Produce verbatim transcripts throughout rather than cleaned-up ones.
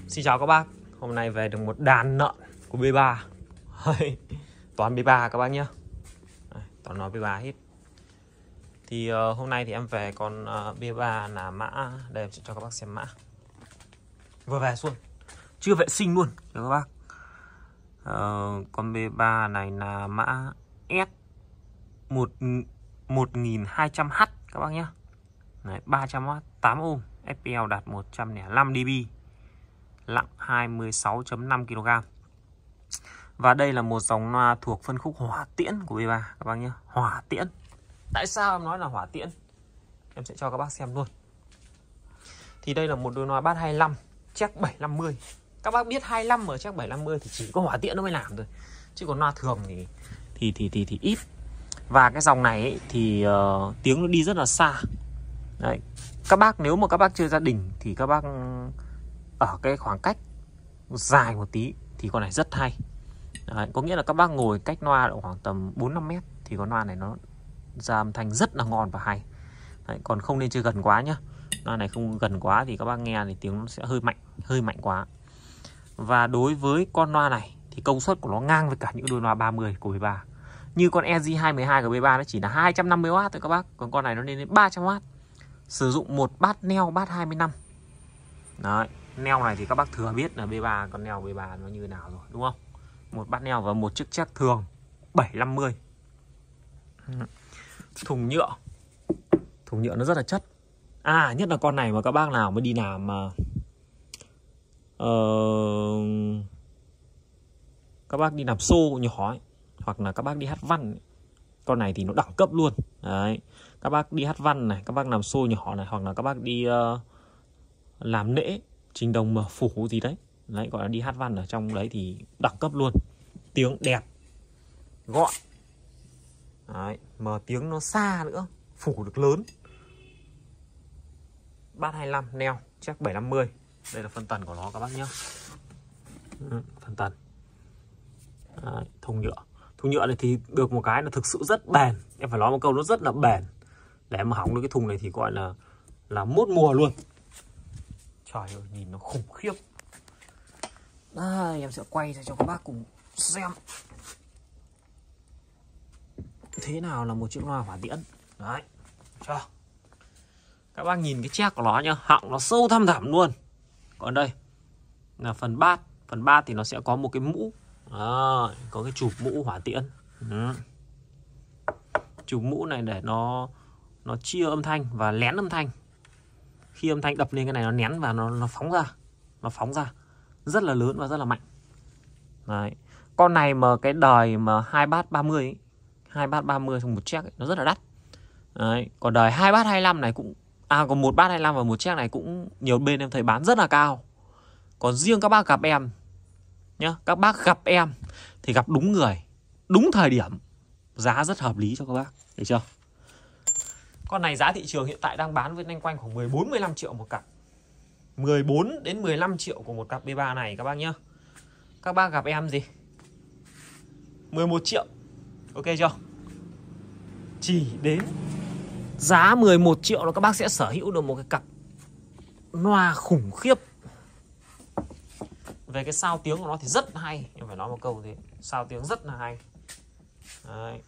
Xin chào các bác. Hôm nay về được một đàn lợn của bê ba. Toàn bê ba các bác nhé. Toàn nói bê ba hết. Thì uh, hôm nay thì em về con uh, bê ba là mã. Đây em sẽ cho các bác xem mã. Vừa về xuân, chưa vệ sinh luôn cho các bác. uh, Con bê ba này là mã S một nghìn hai trăm H các bác nhé. Đấy, ba trăm oát, tám ohm, ép pê lờ đạt một trăm lẻ năm đê bê, nặng hai mươi sáu phẩy năm ki lô gam. Và đây là một dòng loa thuộc phân khúc hỏa tiễn của bê ba các bác nhé. Hỏa tiễn. Tại sao em nói là hỏa tiễn? Em sẽ cho các bác xem luôn. Thì đây là một đôi loa bass hai mươi lăm, check bảy năm mươi. Các bác biết hai mươi lăm ở check bảy năm mươi thì chỉ có hỏa tiễn nó mới làm thôi. Chứ còn loa thường thì thì thì thì, thì ít. Và cái dòng này ấy, thì uh, tiếng nó đi rất là xa. Đấy. Các bác nếu mà các bác chơi gia đình thì các bác ở cái khoảng cách dài một tí thì con này rất hay. Đấy, có nghĩa là các bác ngồi cách loa độ khoảng tầm bốn năm mét thì con loa này nó ra âm thanh rất là ngon và hay. Đấy, còn không nên chơi gần quá nhá. Loa này không gần quá thì các bác nghe thì tiếng nó sẽ hơi mạnh, hơi mạnh quá. Và đối với con loa này thì công suất của nó ngang với cả những đôi loa ba mươi của bê ba. Như con e giê hai một hai của bê ba nó chỉ là hai trăm năm mươi oát thôi các bác, còn con này nó lên đến ba trăm oát. Sử dụng một bát neo bát hai mươi lăm. Đấy, neo này thì các bác thừa biết là bê ba, con neo bê ba nó như nào rồi đúng không? Một bát neo và một chiếc check thường bảy năm mươi. Thùng nhựa. Thùng nhựa nó rất là chất. À, nhất là con này mà các bác nào mới đi làm mà uh, các bác đi làm xô nhỏ ấy, hoặc là các bác đi hát văn ấy. Con này thì nó đẳng cấp luôn. Đấy, các bác đi hát văn này, các bác làm xô nhỏ này, hoặc là các bác đi uh, làm lễ trình đồng mở phủ gì đấy. Đấy, gọi là đi hát văn ở trong đấy thì đẳng cấp luôn. Tiếng đẹp, gọn. Đấy, mà tiếng nó xa nữa, phủ được lớn. Bass hai mươi lăm, neo, check bảy năm mươi. Đây là phân tần của nó các bác nhé. Ừ, phân tần. Đấy, thùng nhựa. Thùng nhựa này thì được một cái là thực sự rất bền. Em phải nói một câu nó rất là bền. Để mà hỏng được cái thùng này thì gọi là là mốt mùa luôn. Trời ơi, nhìn nó khủng khiếp. Đây, em sẽ quay ra cho các bác cùng xem thế nào là một chiếc loa hỏa tiễn. Đấy, cho các bác nhìn cái check của nó nhá, họng nó sâu thăm thẳm luôn. Còn đây là phần bát. Phần bát thì nó sẽ có một cái mũ. Đó, có cái chụp mũ hỏa tiễn. Ừ. Chụp mũ này để nó nó chia âm thanh và lén âm thanh. Khi âm thanh đập lên cái này nó nén và nó nó phóng ra. Nó phóng ra rất là lớn và rất là mạnh. Đấy. Con này mà cái đời mà hai bát ba mươi ấy, hai bát ba mươi trong một check ấy, nó rất là đắt. Đấy. Còn đời hai bát hai mươi lăm này cũng à còn một bát hai mươi lăm và một check này cũng nhiều bên em thấy bán rất là cao. Còn riêng các bác gặp em nhá, các bác gặp em thì gặp đúng người, đúng thời điểm, giá rất hợp lý cho các bác, được chưa? Con này giá thị trường hiện tại đang bán với loanh quanh khoảng mười bốn mười lăm triệu một cặp. mười bốn đến mười lăm triệu của một cặp bê ba này các bác nhá. Các bác gặp em gì? mười một triệu. Ok chưa? Chỉ đến giá mười một triệu là các bác sẽ sở hữu được một cái cặp loa khủng khiếp. Về cái sao tiếng của nó thì rất hay. Em phải nói một câu thế. Sao tiếng rất là hay. Đấy.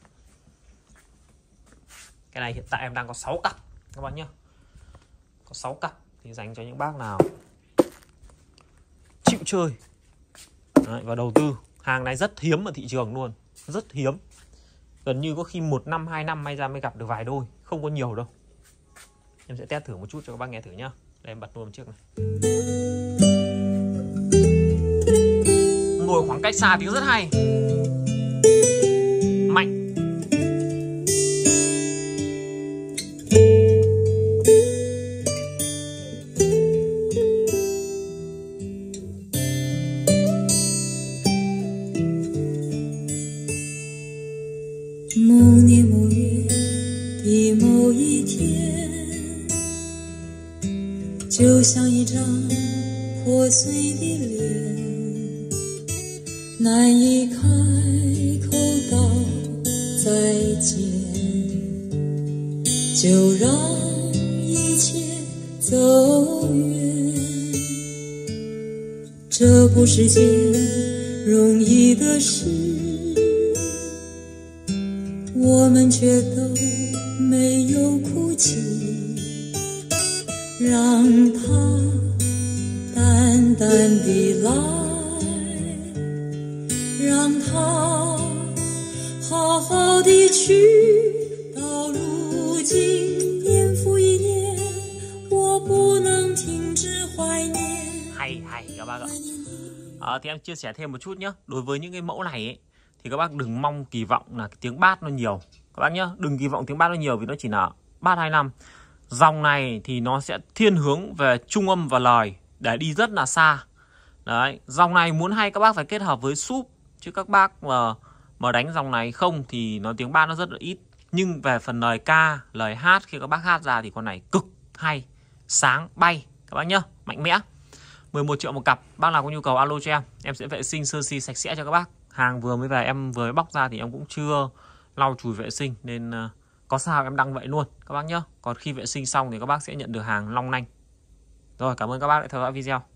Cái này hiện tại em đang có sáu cặp các bác nhá. Có sáu cặp thì dành cho những bác nào chịu chơi. Đấy, và đầu tư. Hàng này rất hiếm ở thị trường luôn. Rất hiếm. Gần như có khi một năm, hai năm may ra mới gặp được vài đôi. Không có nhiều đâu. Em sẽ test thử một chút cho các bác nghe thử nhá. Đây em bật luôn trước này. Ngồi khoảng cách xa tiếng rất hay. Mạnh. Một niệm một月的某一天，就像一张破碎的脸，难以开口道再见，就让一切走远。 这不是件容易的事，我们却都没有哭泣，让它淡淡地来，让它好好地去。到如今年复一年，我不能停止怀念。 Hay hay các bác ạ. À, thì em chia sẻ thêm một chút nhé. Đối với những cái mẫu này ấy, thì các bác đừng mong kỳ vọng là cái tiếng bass nó nhiều các bác nhé. Đừng kỳ vọng tiếng bass nó nhiều vì nó chỉ là bass hai năm. Dòng này thì nó sẽ thiên hướng về trung âm và lời để đi rất là xa. Đấy, dòng này muốn hay các bác phải kết hợp với súp, chứ các bác mà mà đánh dòng này không thì nó tiếng bass nó rất là ít. Nhưng về phần lời ca, lời hát khi các bác hát ra thì con này cực hay, sáng, bay các bác nhá, mạnh mẽ. Mười một triệu một cặp, bác nào có nhu cầu alo cho em, em sẽ vệ sinh sơ si sạch sẽ cho các bác. Hàng vừa mới về em vừa mới bóc ra thì em cũng chưa lau chùi vệ sinh nên uh, có sao em đăng vậy luôn các bác nhá. Còn khi vệ sinh xong thì các bác sẽ nhận được hàng long lanh. Rồi, cảm ơn các bác đã theo dõi video.